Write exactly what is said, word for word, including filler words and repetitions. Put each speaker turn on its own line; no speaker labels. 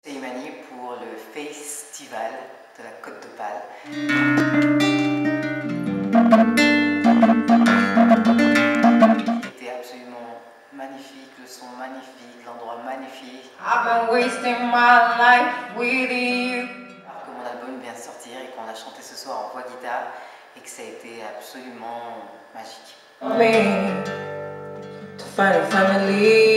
C'est Imani pour le festival de la Côte d'Opale. C'était absolument magnifique, le son magnifique, l'endroit magnifique.
I've been wasting my life with you.
Alors que mon album vient de sortir et qu'on a chanté ce soir en voix guitare et que ça a été absolument magique.
Me to find a family.